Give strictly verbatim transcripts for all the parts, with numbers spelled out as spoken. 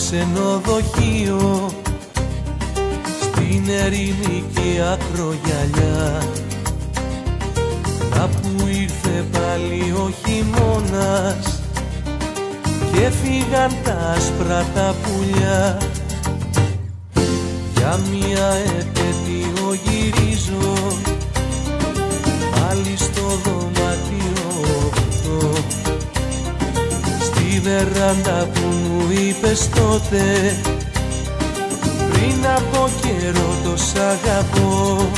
ξενοδοχείο στην ερημική ακρογιαλιά, να που ήρθε πάλι ο χειμώνας και φύγαν τα άσπρα τα πουλιά. Για μια επέτειο γυρίζω πάλι στο δωμάτιο οκτώ, στη βεράντα που μου είπες τότε, πριν από καιρό το σ' αγαπώ.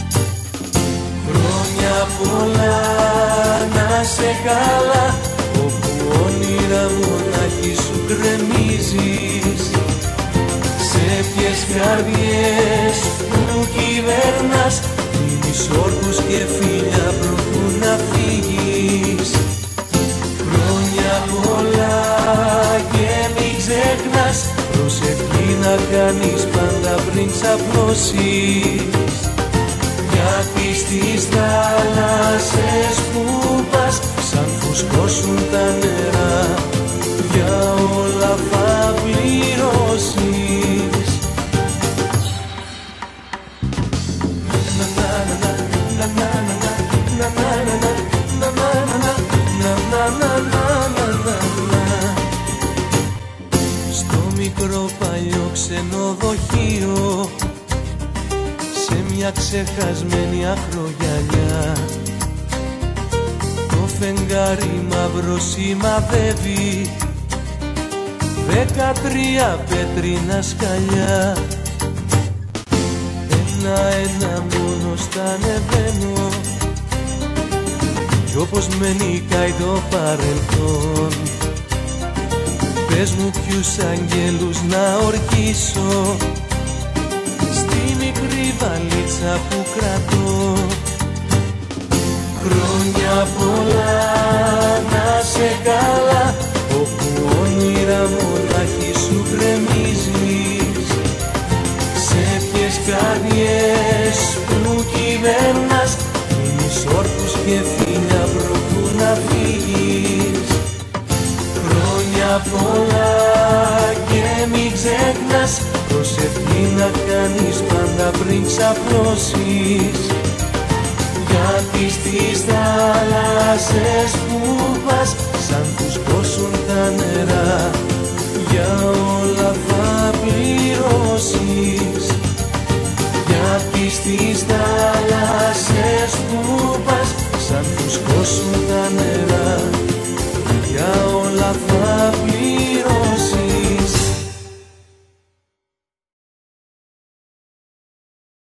Χρόνια πολλά να σε καλά, όπου όνειρα μονάχη σου γκρεμίζεις, σε ποιες καρδιές που κυβέρνας, δίνεις όρκους και φίλια προτού να φύγεις. Χρόνια πολλά και μην ξεχνάς, προσευχή να κάνεις πάντα πριν ξαπλώσεις, γιατί στις θάλασσες που πας σαν φουσκώσουν τα νερά, για όλα θα πληρώσεις. Στο μικρό παλιό ξενοδοχείο, σε μια ξεχασμένη ακρογιαλιά, το φεγγάρι μαύρο σημαδεύει δεκατρία πέτρινα σκαλιά. Ένα-ένα μόνο στα ανεβαίνω, κι όπως με νικάει το παρελθόν, πες μου ποιους αγγέλους να ορκίσω στη μικρή βαλίτσα που κρατώ. Χρόνια πολλά να σε καλά, όπου όνειρα μονάχη σου γκρεμίζεις, σε ποιες καρδιές που κυβέρνας, δίνεις όρκους και φίλια προτού να φύγεις. Χρόνια πολλά και μην ξεχνάς, προσευχή να κάνεις πάντα πριν ξαπλώσεις, γιατί στις θάλασσες που πας σαν φουσκώσουν τα νερά, για όλα θα πληρώσεις. Γιατί στις θάλασσες